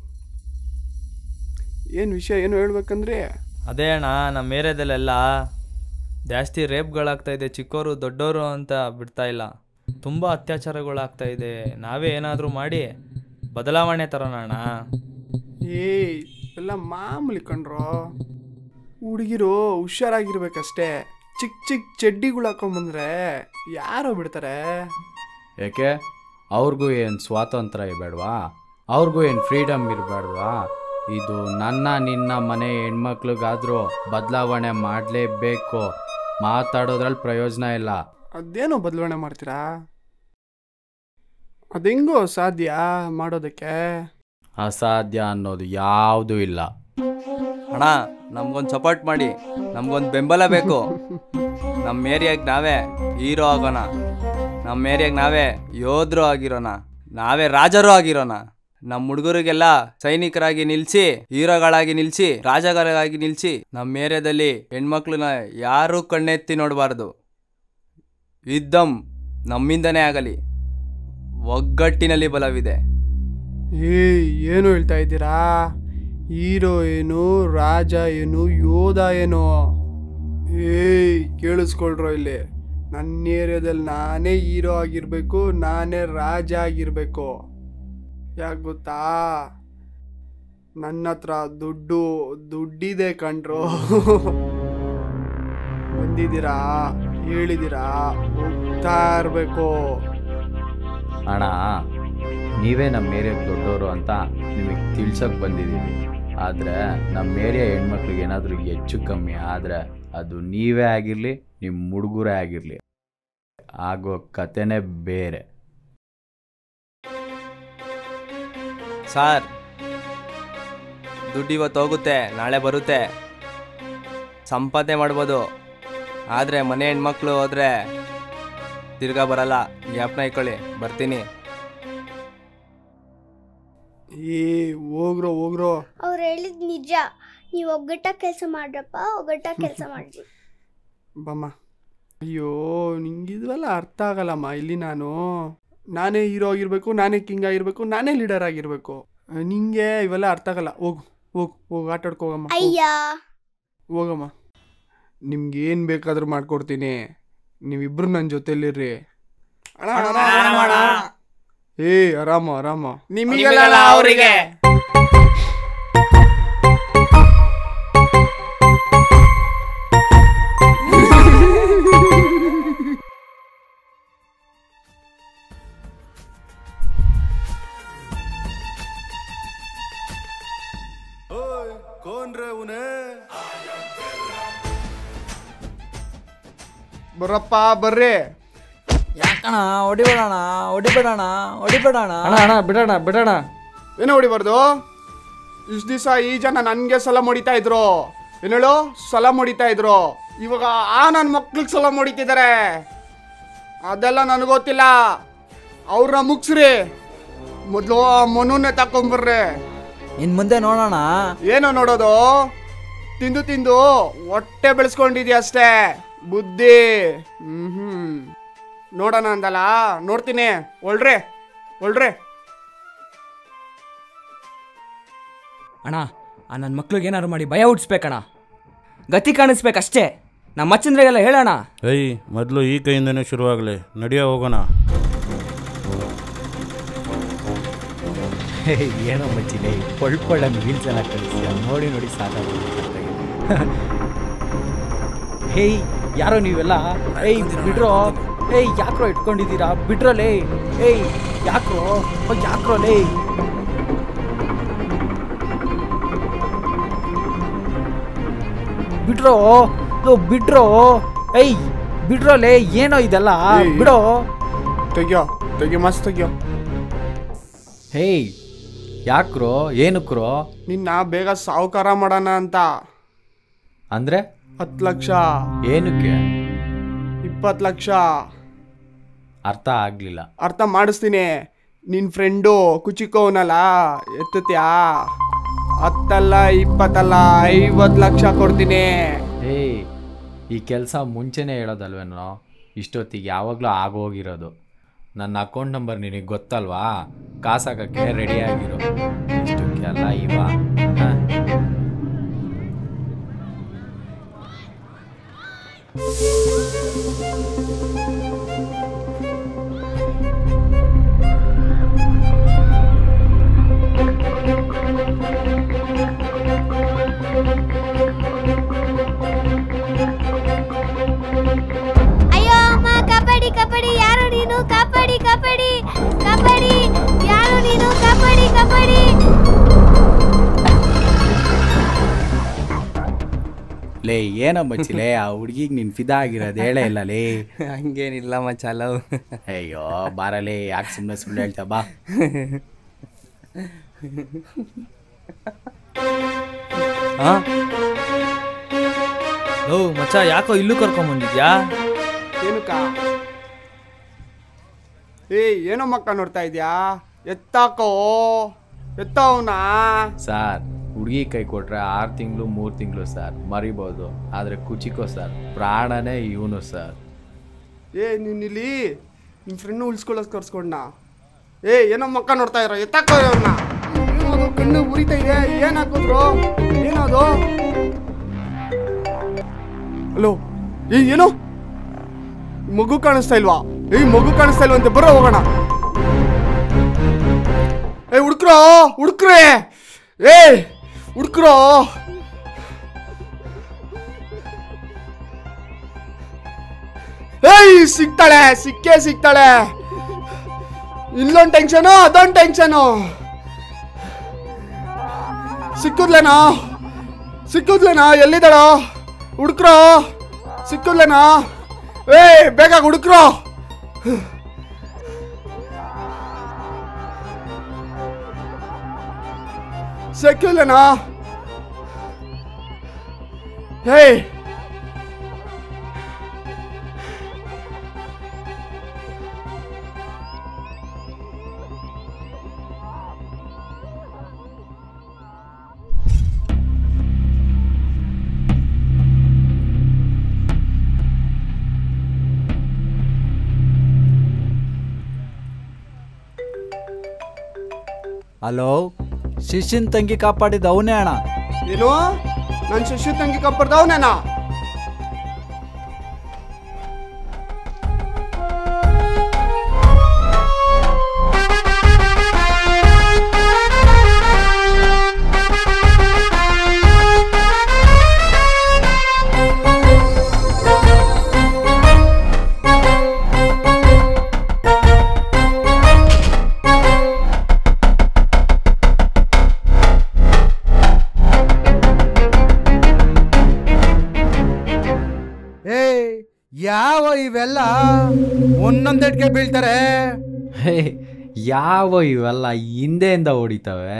ಏನು ವಿಷಯ, ಏನು ಹೇಳ್ಬೇಕಂದ್ರೆ? ಅದೇ ಅಣ್ಣ, ನಮ್ಮ ಏರಿಯಾದಲ್ಲೆಲ್ಲ ಜಾಸ್ತಿ ರೇಪ್ಗಳಾಗ್ತಾಯಿದೆ. ಚಿಕ್ಕವರು ದೊಡ್ಡವರು ಅಂತ ಬಿಡ್ತಾ ಇಲ್ಲ, ತುಂಬ ಅತ್ಯಾಚಾರಗಳಾಗ್ತಾ ಇದೆ. ನಾವೇ ಏನಾದರೂ ಮಾಡಿ ಬದಲಾವಣೆ ತರೋಣ ಅಣ್ಣ. ಏ ಎಲ್ಲ ಮಾಮೂಲಿ ಕಣ್ರೋ. ಹುಡುಗಿರು ಹುಷಾರಾಗಿರ್ಬೇಕಷ್ಟೇ. ಚಿಕ್ಕ ಚಿಕ್ಕ ಚಡ್ಡಿಗಳು ಹಾಕೊಂಬಂದ್ರೆ ಯಾರೋ ಬಿಡ್ತಾರೆ. ಏಕೆ ಅವ್ರಿಗೂ ಏನು ಸ್ವಾತಂತ್ರ್ಯ ಬೇಡವಾ? ಅವ್ರಿಗೂ ಏನು ಫ್ರೀಡಮ್ ಇರಬೇಡ್ವಾ? ಇದು ನನ್ನ ನಿನ್ನ ಮನೆ ಹೆಣ್ಮಕ್ಳಿಗಾದರೂ ಬದಲಾವಣೆ ಮಾಡಲೇಬೇಕು. ಮಾತಾಡೋದ್ರಲ್ಲಿ ಪ್ರಯೋಜನ ಇಲ್ಲ. ಅದೇನೋ ಬದಲಾವಣೆ ಮಾಡ್ತೀರಾ? ಅದೆಂಗೋ ಸಾಧ್ಯ ಮಾಡೋದಕ್ಕೆ? ಅಸಾಧ್ಯ ಅನ್ನೋದು ಯಾವುದೂ ಇಲ್ಲ. ಅಣ್ಣ, ನಮ್ಗೊಂದು ಸಪೋರ್ಟ್ ಮಾಡಿ, ನಮ್ಗೊಂದು ಬೆಂಬಲ ಬೇಕು. ನಮ್ಮ ಏರಿಯಾಗೆ ನಾವೇ ಹೀರೋ ಆಗೋಣ, ನಮ್ಮ ಏರಿಯಾಗೆ ನಾವೇ ಯೋಧರು ಆಗಿರೋಣ, ನಾವೇ ರಾಜರು ಆಗಿರೋಣ. ನಮ್ಮ ಹುಡುಗರಿಗೆಲ್ಲ ಸೈನಿಕರಾಗಿ ನಿಲ್ಲಿಸಿ, ಹೀರೋಗಳಾಗಿ ನಿಲ್ಲಿಸಿ, ರಾಜಗಳಾಗಿ ನಿಲ್ಲಿಸಿ, ನಮ್ಮ ಏರಿಯಾದಲ್ಲಿ ಹೆಣ್ಮಕ್ಳನ್ನ ಯಾರೂ ಕಣ್ಣೆತ್ತಿ ನೋಡಬಾರ್ದು. ಯುದ್ಧಂ ನಮ್ಮಿಂದನೇ ಆಗಲಿ, ಒಗ್ಗಟ್ಟಿನಲ್ಲಿ ಬಲವಿದೆ. ಏಯ್ ಏನು ಹೇಳ್ತಾ ಇದ್ದೀರಾ? ಹೀರೋ ಏನು, ರಾಜ ಏನು, ಯೋಧ ಏನು? ಏಯ್ ಕೇಳಿಸ್ಕೊಳ್ರೋ ಇಲ್ಲಿ, ನನ್ನ ಏರಿಯಾದಲ್ಲಿ ನಾನೇ ಹೀರೋ ಆಗಿರಬೇಕು, ನಾನೇ ರಾಜ ಆಗಿರಬೇಕು. ಯಾಕೆ ಗೊತ್ತಾ? ನನ್ನ ಹತ್ರ ದುಡ್ಡು ದುಡ್ಡಿದೆ ಕಣ್ರೋ. ಬಂದಿದ್ದೀರಾ, ಹೇಳಿದ್ದೀರಾ, ಹೋಗ್ತಾ ಇರಬೇಕು. ಅಣ್ಣ, ನೀವೇ ನಮ್ಮ ಏರಿಯಾಗೆ ದೊಡ್ಡವರು ಅಂತ ನಿಮಗೆ ತಿಳ್ಸೋಕೆ ಬಂದಿದ್ದೀವಿ. ಆದರೆ ನಮ್ಮ ಏರಿಯಾ ಹೆಣ್ಮಕ್ಳಿಗೆ ಏನಾದರೂ ಹೆಚ್ಚು ಕಮ್ಮಿ ಆದರೆ ಅದು ನೀವೇ ಆಗಿರಲಿ, ನಿಮ್ಮ ಹುಡುಗರೇ ಆಗಿರಲಿ, ಆಗೋ ಕತೆನೇ ಬೇರೆ. ಸಾರ್, ದುಡ್ಡು ಇವತ್ತು ಹೋಗುತ್ತೆ, ನಾಳೆ ಬರುತ್ತೆ, ಸಂಪಾದನೆ ಮಾಡ್ಬೋದು. ಆದರೆ ಮನೆ ಹೆಣ್ಮಕ್ಳು ಹೋದರೆ ತಿರ್ಗಾ ಬರಲ್ಲ. ಜ್ಞಾಪನ ಇಟ್ಕೊಳ್ಳಿ. ಬರ್ತೀನಿ. ಏ ಹೋಗ್ರೋ ಹೋಗ್ರೋ. ಅವ್ರು ಹೇಳಿದ್ ನಿಜ. ನೀವು ಒಗ್ಗಟ್ಟಾಗಿ ಕೆಲಸ ಮಾಡ್ರಪ್ಪ, ಒಗ್ಗಟ್ಟಾಗಿ ಕೆಲಸ ಮಾಡ್ರಿ. ಬಮ್ಮ. ಅಯ್ಯೋ ನಿಂಗಿದ್ವಲ್ಲ ಅರ್ಥ ಆಗಲ್ಲಮ್ಮ. ಇಲ್ಲಿ ನಾನು ನಾನೇ ಹೀರೋ ಆಗಿರಬೇಕು, ನಾನೇ ಕಿಂಗ್ ಆಗಿರಬೇಕು, ನಾನೇ ಲೀಡರ್ ಆಗಿರಬೇಕು. ನಿಂಗೆ ಇವೆಲ್ಲ ಅರ್ಥ ಆಗಲ್ಲ. ಹೋಗು ಹೋಗು ಹೋಗು ಆಟ ಆಡ್ಕೋಗಮ್ಮ. ಅಯ್ಯ ಹೋಗಮ್ಮ. ನಿಮ್ಗೇನು ಬೇಕಾದ್ರೂ ಮಾಡ್ಕೊಡ್ತೀನಿ, ನೀವಿಬ್ರು ನನ್ನ ಜೊತೆಲಿರ್ರಿ. ಏ ಆರಾಮ ಆರಾಮ. ನಿಮಗೆಲ್ಲ ಅವರಿಗೆ ಬರ್ರಪ್ಪ ಬರ್ರಿ. ಯಾಕಣ ಹೊಡಿಬೇಡಣ ಹೊಡಿಬೇಡಣ ಹೊಡಿಬೇಡಣ ಅಣ್ಣ ಅಣ್ಣ ಬಿಡೋಣ ಬಿಡೋಣ. ಏನೋ ಹೊಡಿಬಾರ್ದು. ಇಷ್ಟು ದಿವಸ ಈ ಜನ ನನಗೆ ಸಲ ಹೊಡಿತಾ ಇದ್ರು, ಏನೇಳು ಸಲ ಹೊಡಿತಾ ಇದ್ರು. ಇವಾಗ ಆ ನನ್ನ ಮಕ್ಳಿಗೆ ಸಲ ಹೊಡಿತಿದ್ದಾರೆ. ಅದೆಲ್ಲ ನನಗೆ ಗೊತ್ತಿಲ್ಲ. ಅವ್ರನ್ನ ಮುಗಿಸ್ರಿ. ಮೊದಲು ಆ ಮನುನೇ ತಕೊಂಬರ್ರಿ. ಇನ್ ಮುಂದೆ ನೋಡೋಣ. ಏನೋ ನೋಡೋದು? ತಿಂದು ತಿಂದು ಹೊಟ್ಟೆ ಬೆಳೆಸ್ಕೊಂಡಿದ್ಯಾ ಅಷ್ಟೇ, ಬುದ್ಧಿ ಹ್ಮ್ ಹ್ಮ್ ನೋಡೋಣ ಅಂದಲ್ಲ. ನೋಡ್ತೀನಿ. ಒಳ್ರೆ ಒಳ್ರೆ ಅಣ್ಣ, ಆ ನನ್ನ ಮಕ್ಳಿಗೆ ಏನಾರು ಮಾಡಿ ಭಯ ಹುಟ್ಟಿಸ್ಬೇಕಣ್ಣ, ಗತಿ ಕಾಣಿಸ್ಬೇಕಷ್ಟೇ. ನಮ್ಮ ಅಚ್ಚಂದ್ರಿಗೆಲ್ಲ ಹೇಳೋಣ. ಏಯ್ ಮೊದಲು ಈ ಕೈಯಿಂದನೇ ಶುರುವಾಗಲಿ. ನಡಿಯ ಹೋಗೋಣ. ಏನೋ ಮಚ್ಚಿಲೆ ಪೊಳ್ಕೊಳ್ಳಂಗೆ ರೀಲ್ಸ್ ಎಲ್ಲ ಕಳಿಸ್ತೀಯ, ನೋಡಿ ನೋಡಿ ಸಾಕಾಗುತ್ತೆ. ಹೇಯ್ ಯಾರೋ ನೀವೆಲ್ಲ? ಏಯ್ ಬಿಡ್ರೋ. ಏಯ್ ಯಾಕ್ರೋ ಇಟ್ಕೊಂಡಿದ್ದೀರಾ? ಬಿಡ್ರಲೇ. ಏಯ್ ಯಾಕ್ರೋ ಯಾಕ್ರೋಲೇ? ಬಿಡ್ರೋ ಬಿಡ್ರೋ. ಏಯ್ ಬಿಡ್ರೋಲೇ. ಏನೋ ಇದೆಲ್ಲ ಬಿಡೋ. ತೆಗಿಯೋ ತೆಗಿಯೋ ಮಸ್ತ್ ತೆಗಿಯೋ. ಹೇಯ್ ಯಾಕ್ರೋ? ಏನಕ್ರೋ? ನಿನ್ನ ಬೇಗ ಸಾವುಕಾರ ಮಾಡೋಣ ಅಂತ. ಅಂದ್ರೆ ಹತ್ತು ಲಕ್ಷ. ಏನಕ್ಕೆ? ಇಪ್ಪತ್ತು ಲಕ್ಷ. ಅರ್ಥ ಆಗ್ಲಿಲ್ಲ. ಅರ್ಥ ಮಾಡಿಸ್ತೀನಿ. ನಿನ್ನ ಫ್ರೆಂಡು ಕುಚಿಕೋವನಲ್ಲ, ಎತ್ತತ್ಯಾ? ಹತ್ತಲ್ಲ ಇಪ್ಪತ್ತಲ್ಲ ಐವತ್ತು ಲಕ್ಷ ಕೊಡ್ತೀನಿ. ಏಯ್ ಈ ಕೆಲಸ ಮುಂಚೆನೇ ಹೇಳೋದಲ್ವೇನೋ? ಇಷ್ಟೊತ್ತಿಗೆ ಯಾವಾಗಲೂ ಆಗೋಗಿರೋದು. ನನ್ನ ಅಕೌಂಟ್ ನಂಬರ್ ನಿನಗೆ ಗೊತ್ತಲ್ವಾ? ಕಾಸಾಕಕ್ಕೆ ರೆಡಿ ಆಗಿರೋ. ಇಷ್ಟಕ್ಕೆಲ್ಲ ಇವ ಅಯ್ಯೋ ಅಮ್ಮ, ಕಬಡ್ಡಿ ಕಬಡ್ಡಿ. ಯಾರು ನೀನು? ಕಬಡ್ಡಿ ಕಬಡ್ಡಿ ಕಬಡ್ಡಿ. ಯಾರು ನೀನು? ಕಬಡ್ಡಿ ಕಬಡ್ಡಿ. ಲೇ ಏನೋ ಮಚ್ಚಿಲೇ, ಆ ಹುಡುಗಿಗೆ ನೀನು ಫಿದಾ ಆಗಿರೋದು ಹೇಳೇ ಇಲ್ಲ ಲೇ. ಹಂಗೇನಿಲ್ಲ ಮಚ್ಚಲವ್. ಅಯ್ಯೋ ಬಾರಲೇ, ಯಾಕೆ ಸುಮ್ಮನೆ ಸುಳ್ಳು ಹೇಳ್ತಾ ಬಾ. ಹಾಂ ಓ ಮಚ್ಚ, ಯಾಕೋ ಇಲ್ಲೂ ಕರ್ಕೊಂಬಂದಿದ್ಯಾ? ಏನಕ್ಕ? ಏಯ್ ಏನೋ ಮಕ್ಕ ನೋಡ್ತಾ ಇದ್ಯಾ? ಎತ್ತಾಕೋ ಎತ್ತವನಾ? ಸರ್ ಹುಡುಗಿ ಕೈ ಕೊಟ್ರೆ ಆರು ತಿಂಗಳು ಮೂರು ತಿಂಗಳು ಸರ್ ಮರಿಬೋದು, ಆದರೆ ಕುಚಿಕೋ ಸರ್ ಪ್ರಾಣನೇ ಇವನು ಸರ್. ಏ ನೀನಿಲ್ಲಿ ನಿಮ್ಮ ಫ್ರೆಂಡ್ನ ಉಳಿಸ್ಕೊಳ್ಳೋದು ಕರ್ಸ್ಕೊಂಡ. ಏ ಏನೋ ಮಕ್ಕ ನೋಡ್ತಾ ಇರೋ ಎತ್ತಾಕೋ ಅವ್ರನ್ನ. ಏನದು ಕಣ್ಣು ಉರಿತಾ ಇದೆ, ಏನು ಹಾಕಿದ್ರು ಏನದು? ಹಲೋ ಏ ಏನು ಮಗು ಕಾಣಿಸ್ತಾ ಇಲ್ವಾ? ಏ ಮಗು ಕಾಣಿಸ್ತಾ ಇಲ್ವಂತೆ, ಬರೋ ಹೋಗೋಣ. ಏ ಹುಡುಕ್ರೋ ಹುಡುಕ್ರೆ, ಏ ಹುಡುಕ್ರೋ. ಏಯ್ ಸಿಗ್ತಾಳೆ, ಸಿಕ್ಕೇ ಸಿಗ್ತಾಳೆ. ಇಲ್ಲೊಂದು ಟೆನ್ಷನು ಅದೊಂದು ಟೆನ್ಷನು. ಸಿಕ್ಕುದ್ಲೇನಾ ಸಿಕ್ಕುದ್ಲೇನಾ ಎಲ್ಲಿದ್ದಾಳೋ ಹುಡುಕ್ರೋ, ಸಿಕ್ಕುದ್ಲೇನಾ? ಏಯ್ ಬೇಗ ಹುಡುಕ್ರೋ. ಸಿಕ್ಕಿಲ್ಲೇನಾ? ಹೇಯ್ ಹಲೋ, ಶಿಷ್ಯನ್ ತಂಗಿ ಕಾಪಾಡಿದ ಅವನೇ ಅಣ್ಣ. ಏನು ನನ್ನ ಶಿಷ್ಯ ತಂಗಿ ಕಾಪಾಡ್ದವನೇನಾ? ಯಾವ ಇವೆಲ್ಲ ಒಂದೊಂದೆಟ್ಗೆ ಬೀಳ್ತಾರೆ? ಹೇ ಯಾವ ಇವೆಲ್ಲ ಹಿಂದೆಯಿಂದ ಹೊಡಿತವೆ.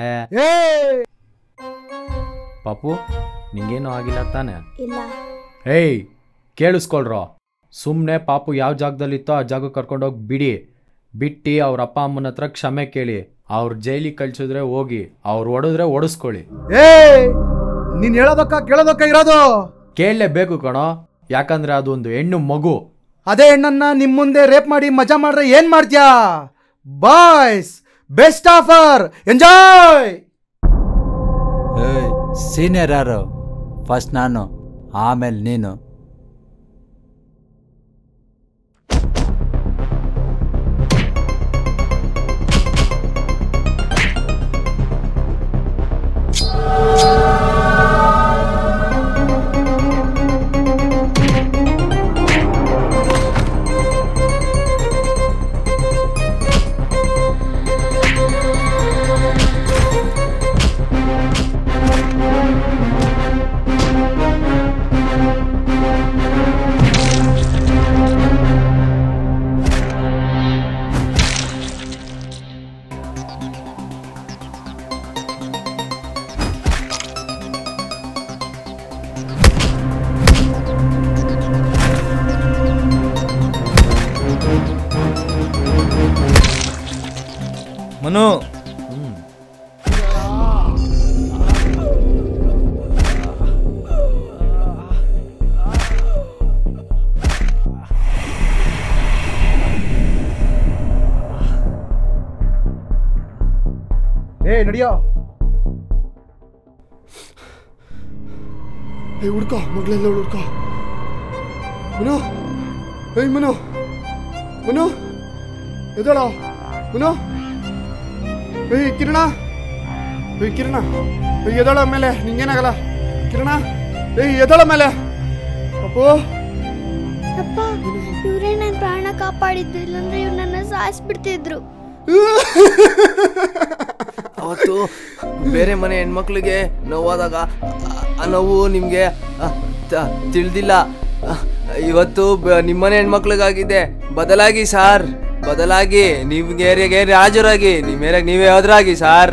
ಪಾಪು ನಿಂಗೇನು ಆಗಿಲ್ಲ ತಾನೆ? ಇಲ್ಲ. ಏಯ್ ಕೇಳಿಸ್ಕೊಳ್ರೋ, ಸುಮ್ಮನೆ ಪಾಪು ಯಾವ ಜಾಗದಲ್ಲಿತ್ತೋ ಆ ಜಾಗಕ್ಕೆ ಕರ್ಕೊಂಡೋಗಿ ಬಿಡಿ. ಬಿಟ್ಟು ಅವ್ರ ಅಪ್ಪ ಅಮ್ಮನ ಹತ್ರ ಕ್ಷಮೆ ಕೇಳಿ. ಅವ್ರ ಜೈಲಿಗೆ ಕಳ್ಸಿದ್ರೆ ಹೋಗಿ, ಅವ್ರು ಹೊಡೆದ್ರೆ ಹೊಡೆಸ್ಕೊಳ್ಳಿ. ಏ ನೀನ್ ಹೇಳೋದಕ್ಕ ಕೇಳೋದಕ್ಕ ಇರೋದು? ಕೇಳಲೇಬೇಕು ಕಣೋ, ಯಾಕಂದ್ರೆ ಅದೊಂದು ಹೆಣ್ಣು ಮಗು. ಅದೇ ಹೆಣ್ಣನ್ನ ನಿಮ್ ಮುಂದೆ ರೇಪ್ ಮಾಡಿ ಮಜಾ ಮಾಡ್ರೆ ಏನ್ ಮಾಡ್ತೀಯಾ? Boys best offer, enjoy. ಏಯ್ ಸೀನಿಯರ್ ಯಾರು? ಫಸ್ಟ್ ನಾನು, ಆಮೇಲೆ ನೀನು. ಮನು ಏ ನಡಿಯೋ. ಏ ಹುಡ್ಕೋ, ಮಗಳೆಲ್ಲ ಹುಡ್ಕೋ. ಮನು, ಏಯ್ ಮನು, ಮನು ಎದಳ ಮನು. ಏಯ್ ಕಿರಣ, ಏಯ್ ಕಿರಣ, ಏಯ್ ಎದಳ ಮೇಲೆ, ನಿಂಗೇನಾಗಲ್ಲ ಕಿರಣ. ಏಯ್ ಎದಳ ಮೇಲೆ. ಅಪ್ಪು ಅಪ್ಪ, ಇವರೇ ನನ್ನ ಪ್ರಾಣ ಕಾಪಾಡಿದ್ದು, ಇಲ್ಲಾಂದ್ರೆ ಇವ್ರು ನನ್ನ ಸಾಯಿಸ್ಬಿಡ್ತಿದ್ರು. ಅವತ್ತು ಬೇರೆ ಮನೆ ಹೆಣ್ಮಕ್ಳಿಗೆ ನೋವಾದಾಗ ಆ ನೋವು ನಿಮಗೆ ತಿಳಿದಿಲ್ಲ. ಇವತ್ತು ನಿಮ್ಮನೆ ಹೆಣ್ಮಕ್ಳಿಗಾಗಿದೆ. ಬದಲಾಗಿ ಸಾರ್, ಬದಲಾಗಿ ನಿಮ್ಗೆ ಏರಿಯಾಗೆ ರಾಜರಾಗಿ, ನಿಮ್ಮ ಏರಿಯಾಗ ನೀವೇ ಹೋದ್ರಾಗಿ ಸಾರ್.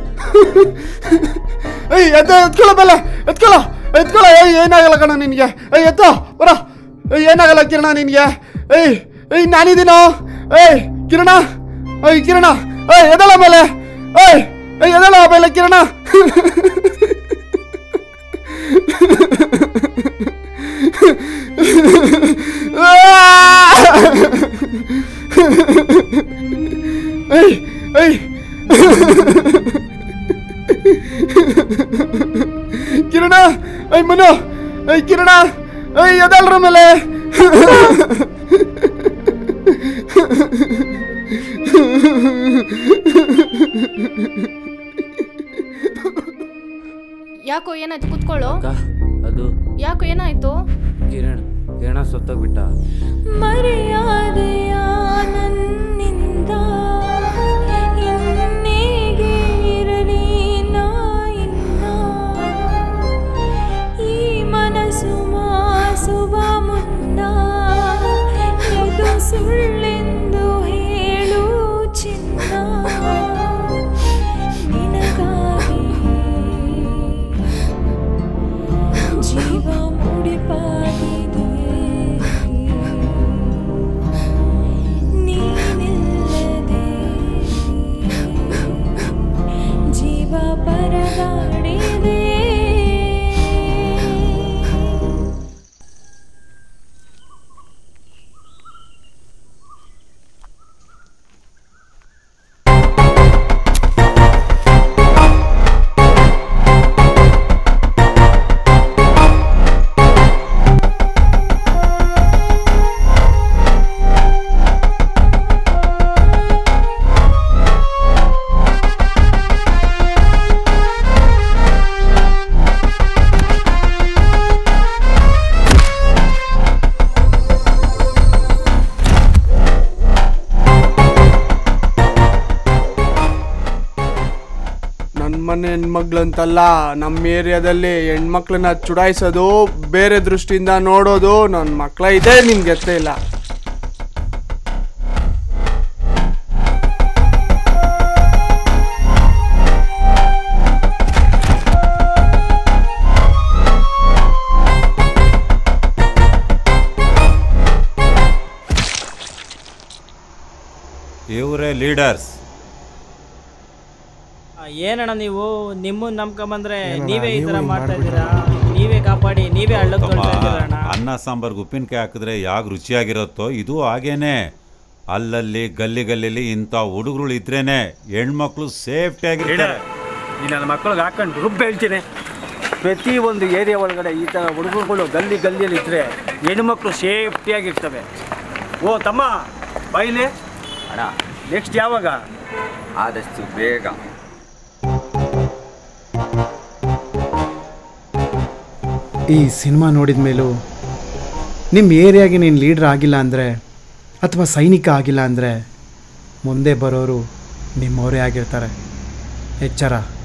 ಏಯ್ ಎತ್ತ, ಎತ್ಕೊಳ್ಳೋ ಮೇಲೆ, ಎತ್ಕೊಳ್ಳೋ ಎತ್ಕೊಳ್ಳೋ. ಏಯ್ ಏನಾಗಲ್ಲ ಕಣ ನಿನಗೆ. ಏಯ್ ಎತ್ತೋ ಬರ. ಏಯ್ ಏನಾಗಲ್ಲ ಕಿರಣ ನಿನಗೆ. ಏಯ್ ಏಯ್ ನಾನಿದ್ದೀನೋ. ಏಯ್ ಕಿರಣ, ಏಯ್ ಕಿರಣ, ಏಯ್ ಎದಳ ಮೇಲೆ. ಏಯ್ ಏಯ್ ಎದಳ ಮೇಲೆ ಕಿರಣ. ಐ ಐ ಕಿರಣ ಐ ಮನು ಐ ಕಿರಣ ಐ ಎದಲ್ರ ಮೇಲೆ ಯಾಕೋ ಏನಾಯ್ತು ಕುತ್ಕೊಳ್ಳೋ. ಅದು ಯಾಕೋ ಏನಾಯ್ತು? ಕಿರಣ್ ಕಿರಣ ಸತ್ತೋಗ್ಬಿಟ್ಟ. ಮರ್ಯಾದೆಯ ನನ್ನಿಂದ ಇನ್ನೇಗೆ ಇರಲಿ ನಾ ಇನ್ನ ಈ ಮನಸ್ಸು ಮಾಸುವ ಮುನ್ನ ಇದು ಸುಳ್ಳೆಂದು ಹೇಳು ಚಿನ್ನ ನಿನಗಾಗಿ ಜೀವ ಮುಡಿಪಾಗಿದೆ ನೀನಿಲ್ಲದೆ ಜೀವ ಪರಗಾಡಿದೆ. ಮನೆ ಹೆಣ್ಮಕ್ಳಂತಲ್ಲ, ನಮ್ಮ ಏರಿಯಾದಲ್ಲಿ ಹೆಣ್ಮಕ್ಳನ್ನ ಚುಡಾಯಿಸೋದು, ಬೇರೆ ದೃಷ್ಟಿಯಿಂದ ನೋಡೋದು ನನ್ನ ಮಕ್ಕಳ ಇದೆ, ನಿಮ್ಗೆ ಗೊತ್ತೇ ಇಲ್ಲ. ಇವರೇ ಲೀಡರ್ಸ್. ಏನಣ್ಣ ನೀವು ನಿಮ್ಮನ್ನ ನಂಬ್ಕೊಂಬಂದ್ರೆ ನೀವೇ ಈ ತರ ಮಾಡ್ತಾ ಇದ್ದೀರಾ? ನೀವೇ ಕಾಪಾಡಿ, ನೀವೇ ಹಳ್ಳಕ್ಕೆ ತೊಳ್ತಾ ಇದ್ದೀರಾ ಅಣ್ಣ. ಅನ್ನ ಸಾಂಬಾರ್ಗೆ ಉಪ್ಪಿನಕಾಯಿ ಹಾಕಿದ್ರೆ ಯಾಕೆ ರುಚಿಯಾಗಿರುತ್ತೋ ಇದು ಹಾಗೇನೆ. ಅಲ್ಲಲ್ಲಿ ಗಲ್ಲಿ ಗಲ್ಲಿಲಿ ಇಂಥ ಹುಡುಗರು ಇದ್ರೇನೆ ಹೆಣ್ಮಕ್ಳು ಸೇಫ್ಟಿ ಆಗಿರ್ತಾರೆ. ಈ ನನ್ನ ಮಕ್ಕಳಿಗೆ ಹಾಕೊಂಡು ರುಬ್ಬ ಹೇಳ್ತೀನಿ, ಪ್ರತಿ ಒಂದು ಏರಿಯಾ ಒಳಗಡೆ ಈ ಥರ ಹುಡುಗರುಗಳು ಗಲ್ಲಿ ಗಲ್ಲಿಯಲ್ಲಿ ಇದ್ದರೆ ಹೆಣ್ಮಕ್ಳು ಸೇಫ್ಟಿಯಾಗಿರ್ತವೆ. ಓ ತಮ್ಮ ಬೈಲೆ ಅಣ್ಣ, ನೆಕ್ಸ್ಟ್ ಯಾವಾಗ? ಆದಷ್ಟು ಬೇಗ. ಈ ಸಿನಿಮಾ ನೋಡಿದ ಮೇಲೂ ನಿಮ್ಮ ಏರಿಯಾಗೆ ನೀನು ಲೀಡ್ರ್ ಆಗಿಲ್ಲ ಅಂದರೆ ಅಥವಾ ಸೈನಿಕ ಆಗಿಲ್ಲ ಅಂದರೆ ಮುಂದೆ ಬರೋರು ನಿಮ್ಮವರೇ ಆಗಿರ್ತಾರೆ. ಎಚ್ಚರ.